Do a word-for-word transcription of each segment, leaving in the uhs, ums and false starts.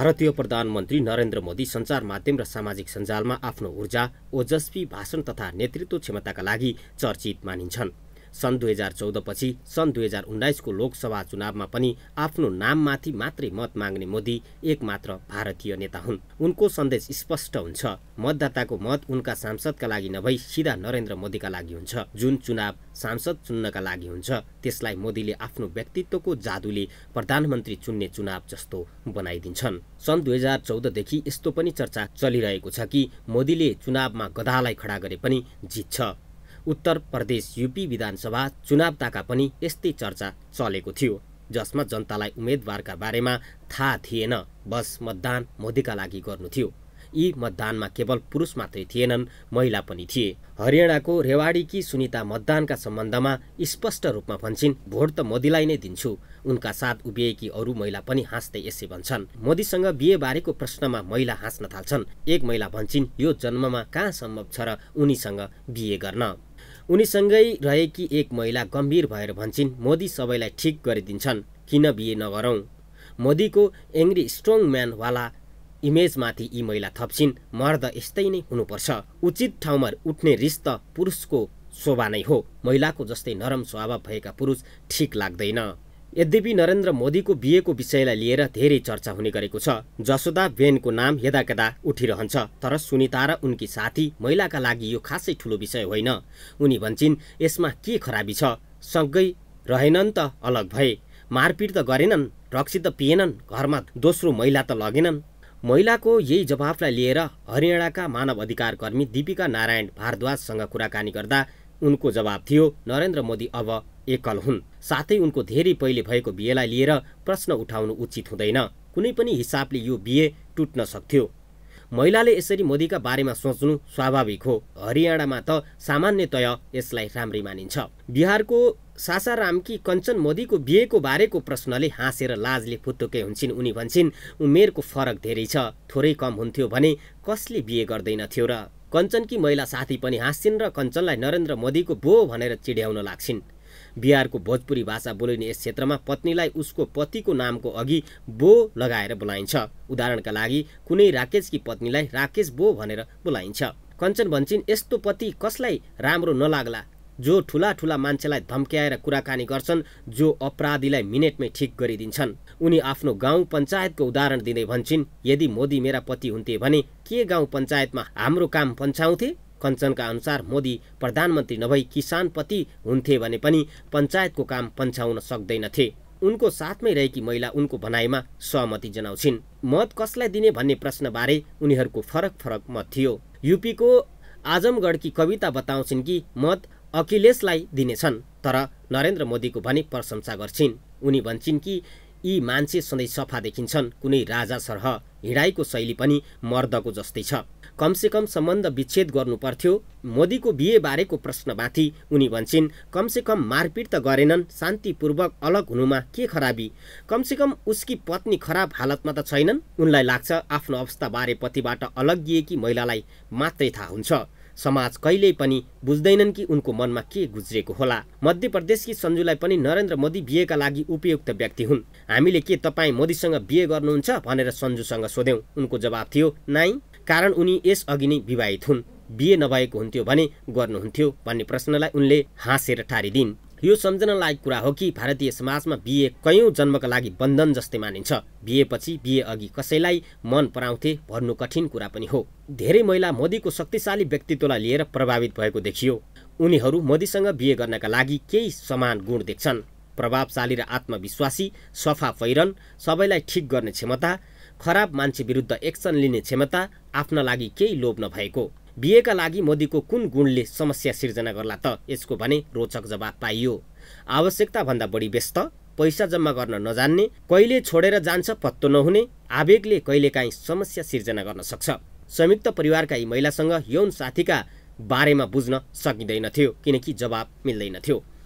भारतीय प्रधानमन्त्री नरेन्द्र मोदी सञ्चार माध्यम र सामाजिक सञ्जालमा आफ्नो ऊर्जा, ओजस्वी भाषण तथा नेतृत्व क्षमताका लागि चर्चित मानिन्छन्। सन् दुई हजार चौध पछि सन् दुई हजार उन्नाइसको लोकसभा चुनावमा पनि आफ्नो नाममाथि मात्रै मत माग्ने मोदी एकमात्र भारतीय नेता हुन्। उनको सन्देश स्पष्ट हुन्छ। मतदाताको मत उनका सांसदका लागि नभई सिधा नरेन्द्र मोदीका लागि हुन्छ। जुन चुनाव सांसद चुन्नका लागि हुन्छ त्यसलाई मोदीले आफ्नो व्यक्तित्वको जादुले प्रधानमन्त्री चुन्ने चुनाव जस्तो बनाइदिन्छन्। सन् दुई हजार चौधदेखि यस्तो पनि चर्चा चलिरहेको छ कि मोदीले चुनावमा गधालाई खडा गरे पनि जित्छ। उत्तर प्रदेश यूपी विधानसभा चुनाव ताका पनि यस्तै चर्चा चलेको थियो, जसमा जनतालाई उम्मेदवारका बारेमा थाहा थिएन, बस मतदान मोदीका लागि गर्नु थियो। यी मतदानमा केवल पुरुष मात्रै थिएनन्, महिला पनि थिए। हरियाणाको रेवाडीकी सुनिता मतदानका सम्बन्धमा स्पष्ट रूपमा भन्छन्, भोट त मोदीलाई नै दिन्छु। उनका साथ उभिएकी अरू महिला पनि हाँस्दै यसै भन्छन्। मोदीसँग बिहे बारेको प्रश्नमा महिला हाँस्न थाल्छन्। एक महिला भन्छन्, यो जन्ममा कहाँ सम्भव छ र उनीसँग बिहे गर्न। उनीसँगै रहेकी एक महिला गम्भीर भएर भन्छन्, मोदी सबैलाई ठिक गरिदिन्छन्, किन बिहे नगरौँ। मोदीको एङ्ग्री स्ट्रङ म्यान वाला इमेजमाथि यी महिला थप्छिन्, मर्द यस्तै नै हुनुपर्छ। उचित ठाउँमा उठ्ने रिस त पुरुषको शोभा नै हो। महिलाको जस्तै नरम स्वभाव भएका पुरुष ठिक लाग्दैन। यद्यपि नरेन्द्र मोदीको बिहेको विषयलाई लिएर धेरै चर्चा हुने गरेको छ। जसोदा बेनको नाम यदाकदा उठिरहन्छ, तर सुनिता र उनकी साथी महिलाका लागि यो खासै ठुलो विषय होइन। उनी भन्छन्, यसमा के खराबी छ, सँगै रहेनन् त अलग भए, मारपिट त गरेनन्, रक्सी त पिएनन्, घरमा दोस्रो महिला त लगेनन्। महिलाको यही जवाफलाई लिएर हरियाणाका मानव अधिकार कर्मी दीपिका नारायण भारद्वाजसँग कुराकानी गर्दा उनको जवाब थियो, नरेन्द्र मोदी अब एकल हुन्। साथै उनको धेरै पहिले भएको बिहेलाई लिएर प्रश्न उठाउनु उचित हुँदैन। कुनै पनि हिसाबले यो बिहे टुट्न सक्थ्यो। महिलाले यसरी मोदीका बारेमा सोच्नु स्वाभाविक हो। हरियाणामा त सामान्यतया यसलाई राम्रै मानिन्छ। बिहारको सासारामकी कञ्चन मोदीको बिहेको बारेको प्रश्नले हाँसेर लाजले फुत्तुकै हुन्छन्। उनी भन्छन्, उमेरको फरक धेरै छ, थोरै कम हुन्थ्यो भने कसले बिहे गर्दैनथ्यो र। कञ्चनकी महिला साथी पनि हाँस्छिन् र कञ्चनलाई नरेन्द्र मोदीको बो भनेर चिड्याउन लाग्छिन्। बिहारको भोजपुरी भाषा बोलिने यस क्षेत्रमा पत्नीलाई उसको पतिको नामको अघि बो लगाएर बोलाइन्छ। उदाहरणका लागि कुनै राकेशकी पत्नीलाई राकेश बो भनेर बोलाइन्छ। कञ्चन भन्छन्, यस्तो पति कसलाई राम्रो नलाग्ला, जो ठुला ठुला मान्छेलाई धम्क्याएर कुराकानी गर्छन्, जो अपराधीलाई मिनेटमै ठिक गरिदिन्छन्। उनी आफ्नो गाउँ पञ्चायतको उदाहरण दिँदै भन्छन्, यदि मोदी मेरा पति हुन्थे भने के गाउँ पञ्चायतमा हाम्रो काम पन्छाउँथे। कञ्चनका अनुसार मोदी प्रधानमन्त्री नभई किसान पति हुन्थे भने पनि पञ्चायतको काम पन्छाउन सक्दैनथे। उनको साथमै रहेकी महिला उनको भनाइमा सहमति जनाउँछिन्। मत कसलाई दिने भन्ने प्रश्नबारे उनीहरूको फरक फरक मत थियो। यूपीको आजमगढकी कविता बताउँछिन् कि मत अखिलेशलाई दिनेछन्, तर नरेन्द्र मोदीको भने प्रशंसा गर्छिन्। उनी भन्छन् कि यी मान्छे सधैँ सफा देखिन्छन्, कुनै राजा सरह हिँडाइको शैली पनि मर्दको जस्तै छ। कमसे कम सम्बन्ध विच्छेद गर्नु पर्थ्यो। मोदीको बिहे बारेको प्रश्नमाथि उनी भन्छन्, कमसे कम मारपिट त गरेनन्, शान्तिपूर्वक अलग हुनुमा के खराबी। कमसे कम उसकी पत्नी खराब हालतमा त छैनन्। उनलाई लाग्छ आफ्नो अवस्थाबारे पतिबाट अलग गिएकी महिलालाई मात्रै थाहा हुन्छ। समाज कहिल्यै पनि बुझ्दैनन् कि उनको मनमा के गुज्रेको होला। मध्य प्रदेशकी सञ्जुलाई पनि नरेन्द्र मोदी बिहेका लागि उपयुक्त व्यक्ति हुन्। हामीले के तपाईँ मोदीसँग बिहे गर्नुहुन्छ भनेर सञ्जुसँग सोध्यौं। उनको जवाब थियो, नाइ, कारण उनी यस अघि नै विवाहित हुन्। बिहे नभएको हुन्थ्यो भने गर्नुहुन्थ्यो भन्ने प्रश्नलाई उनले हाँसेर टारिदिन्। यो सम्झन लायक कुरा हो कि भारतीय समाजमा बिहे कयौं जन्मका लागि बन्धन जस्तै मानिन्छ। बिहेपछि बिहे अघि कसैलाई मन पराउँथे भन्नु कठिन कुरा पनि हो। धेरै महिला मोदीको शक्तिशाली व्यक्तित्वलाई लिएर प्रभावित भएको देखियो। उनीहरू मोदीसँग बिहे गर्नका लागि केही समान गुण देख्छन्। प्रभावशाली र आत्मविश्वासी, सफा पहिरन, सबैलाई ठिक गर्ने क्षमता, खराब मान्छे विरुद्ध एक्सन लिने क्षमता, आफ्ना लागि केही लोभ नभएको। बिहेका लागि मोदीको कुन गुणले समस्या सिर्जना गर्ला त? यसको भने रोचक जवाब पाइयो। आवश्यकता भन्दा बढी व्यस्त, पैसा जम्मा गर्न नजान्ने, कहिले छोडेर जान्छ पत्तो नहुने, आवेगले कहिलेकाहीँ समस्या सिर्जना गर्न सक्छ। संयुक्त परिवारका यी महिलासँग यौन साथीका बारेमा बुझ्न सकिँदैनथ्यो, किनकि जवाब मिल्दैनथ्यो।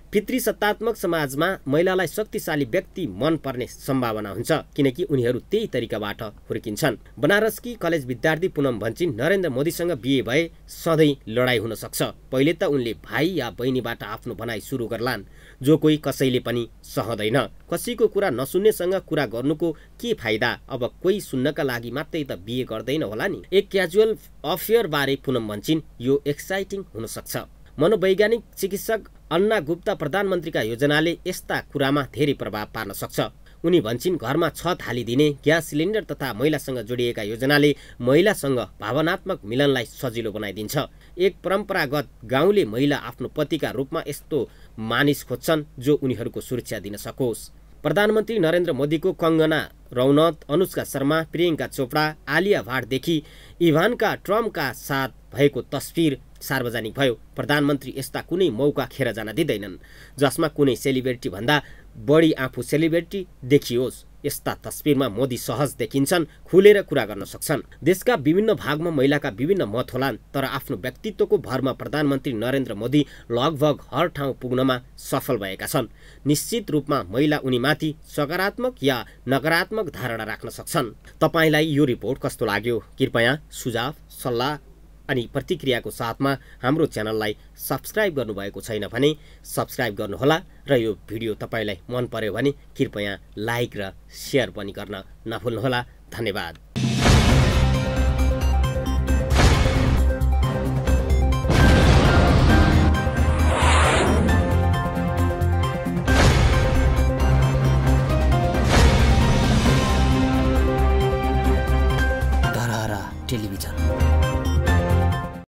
पितृसत्तात्मक समाजमा महिलालाई शक्तिशाली व्यक्ति मन पर्ने सम्भावना हुन्छ किनकि उनीहरू त्यही तरिकाबाट हुर्किन्छन्। बनारसकी कलेज विद्यार्थी पुनम भन्छिन्, नरेन्द्र मोदीसँग बिहे भए सधैँ लडाई हुन सक्छ। पहिले त उनले भाइ या बहिनीबाट आफ्नो भनाइ सुरु गर्लान्, जो कोही कसैले पनि सहँदैन। कसैको कुरा नसुन्नेसँग कुरा गर्नुको के फाइदा? अब कोही सुन्नका लागि मात्रै त बिहे गर्दैन होला नि। एक क्याजुअल अफेयर बारे पुनम भन्छिन्, यो एक्साइटिङ हुन सक्छ। मनोवैज्ञानिक चिकित्सक अन्ना गुप्ता प्रधानमन्त्रीका योजनाले यस्ता कुरामा धेरै प्रभाव पार्न सक्छ। उनी भन्छिन्, घरमा छत हालिदिने, ग्यास सिलिन्डर तथा महिलासँग जोडिएका योजनाले महिलासँग भावनात्मक मिलनलाई सजिलो बनाइदिन्छ। एक परम्परागत गाउँले महिला आफ्नो पतिका रूपमा यस्तो मानिस खोज्छन् जो उनीहरूको सुरक्षा दिन सकोस्। प्रधानमन्त्री नरेन्द्र मोदीको कङ्गना रनौत, अनुष्का शर्मा, प्रियङ्का चोपडा, आलिया भाटदेखि इभान्का ट्रम्पका साथ भएको तस्बिर सार्वजनिक भयो। प्रधानमन्त्री यस्ता कुनै मौका खेर जान दिँदैनन् जसमा कुनै सेलिब्रेटी भन्दा बढी आफू सेलिब्रेटी देखियोस्। यस्ता तस्बिरमा मोदी सहज देखिन्छन्, खुलेर कुरा गर्न सक्छन्। देशका विभिन्न भागमा महिलाका विभिन्न मत होलान्, तर आफ्नो व्यक्तित्वको भरमा प्रधानमन्त्री नरेन्द्र मोदी लगभग हर ठाउँ पुग्नमा सफल भएका छन्। निश्चित रूपमा महिला उनीमाथि सकारात्मक या नकारात्मक धारणा राख्न सक्छन्। तपाईलाई यो रिपोर्ट कस्तो लाग्यो? कृपया सुझाव, सल्लाह अनि प्रतिक्रियाको साथमा हाम्रो च्यानललाई सब्स्क्राइब गर्नुभएको छैन भने सब्स्क्राइब गर्नुहोला र यो भिडियो तपाईलाई मन पर्यो भने कृपया लाइक र सेयर पनि गर्न नभुल्नुहोला। धन्यवाद।